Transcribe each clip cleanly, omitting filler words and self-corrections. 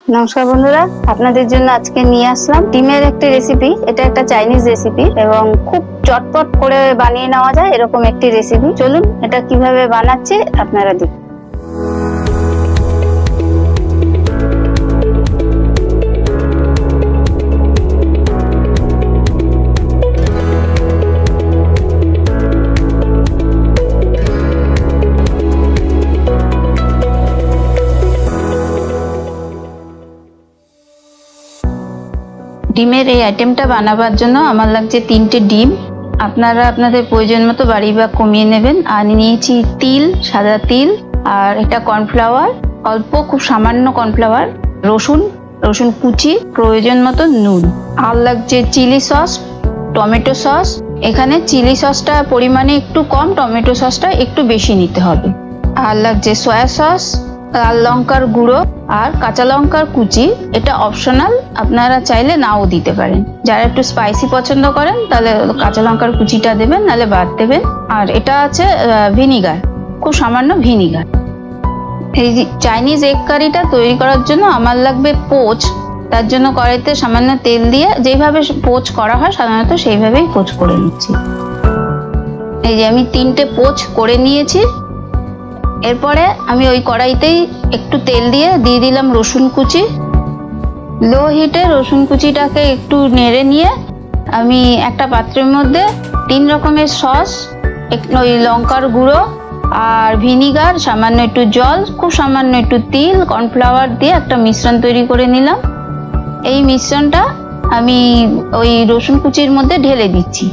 নমস্কার বন্ধুরা, আপনাদের জন্য আজকে নিয়ে আসলাম ডিমের একটি রেসিপি। এটা একটা চাইনিজ রেসিপি এবং খুব চটপট করে বানিয়ে নেওয়া যায় এরকম একটি রেসিপি। চলুন এটা কিভাবে বানাচ্ছি আপনারা দেখুন। ডিমের এই আইটেমটা বানাবার জন্য আমার লাগছে 3টে ডিম। আপনারা আপনাদের প্রয়োজন মতো বাড়ি বা কমিয়ে নেবেন। আর নিয়েছি তিল, সাদা তিল, আর এটা কর্নফ্লাওয়ার, অল্প খুব সামান্য কর্নফ্লাওয়ার, রসুন কুচি, প্রয়োজন মতো নুন। আর লাগছে চিলি সস, টমেটো সস। এখানে চিলি সসটা পরিমাণে একটু কম, টমেটো সসটা একটু বেশি নিতে হবে। আর লাগছে সয়া সস, লাল লঙ্কার গুঁড়ো আর কাঁচা লঙ্কার কুচি। এটা অপশনাল, আপনারা চাইলে নাও দিতে পারেন। যারা একটু স্পাইসি পছন্দ করেন তাহলে কাঁচা লঙ্কার কুচিটা দেবেন, নাহলে বাদ দেবেন। আর এটা আছে ভিনিগার, খুব সামান্য ভিনিগার। এই চাইনিজ এগ কারিটা তৈরি করার জন্য আমার লাগবে পোচ। তার জন্য কড়াইতে সামান্য তেল দিয়ে যেইভাবে পোচ করা হয় সাধারণত সেইভাবেই পোচ করে নিচ্ছি। এই যে আমি 3টে পোচ করে নিয়েছি। এরপরে আমি ওই কড়াইতেই একটু তেল দিয়ে দিলাম রসুন কুচি। লো হিটে রসুন কুচিটাকে একটু নেড়ে নিয়ে আমি একটা পাত্রের মধ্যে 3 রকমের সস, ওই লঙ্কার গুঁড়ো আর ভিনিগার, সামান্য একটু জল, খুব সামান্য একটু তিল, কর্নফ্লাওয়ার দিয়ে একটা মিশ্রণ তৈরি করে নিলাম। এই মিশ্রণটা আমি ওই রসুন কুচির মধ্যে ঢেলে দিচ্ছি।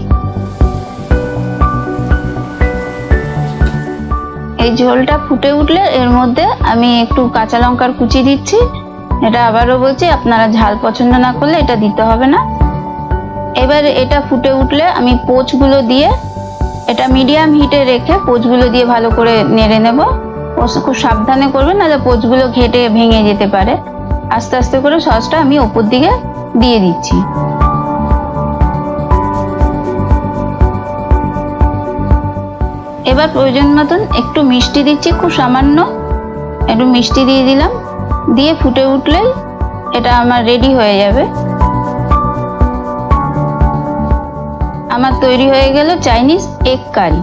এই ঝোলটা ফুটে উঠলে এর মধ্যে আমি একটু কাঁচা লঙ্কার কুচি দিচ্ছি। এটা আবারও বলছি, আপনারা ঝাল পছন্দ না করলে এটা দিতে হবে না। এবার এটা ফুটে উঠলে আমি পোচগুলো দিয়ে, এটা মিডিয়াম হিটে রেখে পোচগুলো দিয়ে ভালো করে নেড়ে নেব। খুব সাবধানে করবেন, নাহলে পোচগুলো ঘেটে ভেঙে যেতে পারে। আস্তে আস্তে করে সসটা আমি ওপর দিকে দিয়ে দিচ্ছি। এবার প্রয়োজন মতন একটু মিষ্টি দিচ্ছি, খুব সামান্য একটু মিষ্টি দিয়ে দিলাম। দিয়ে ফুটে উঠলেই এটা আমার রেডি হয়ে যাবে। আমার তৈরি হয়ে গেল চাইনিজ এগ কারি।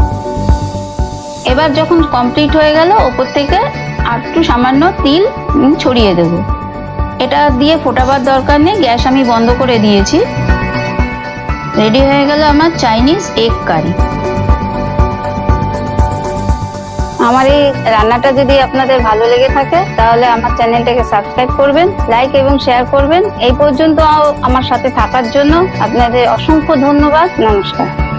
এবার যখন কমপ্লিট হয়ে গেল, ওপর থেকে আর একটু সামান্য তিল ছড়িয়ে দেব। এটা দিয়ে ফোটাবার দরকার নেই, গ্যাস আমি বন্ধ করে দিয়েছি। রেডি হয়ে গেল আমার চাইনিজ এগ কারি। আমার এই রান্নাটা যদি আপনাদের ভালো লেগে থাকে তাহলে আমার চ্যানেলটাকে সাবস্ক্রাইব করবেন, লাইক এবং শেয়ার করবেন। এই পর্যন্ত আমার সাথে থাকার জন্য আপনাদের অসংখ্য ধন্যবাদ। নমস্কার।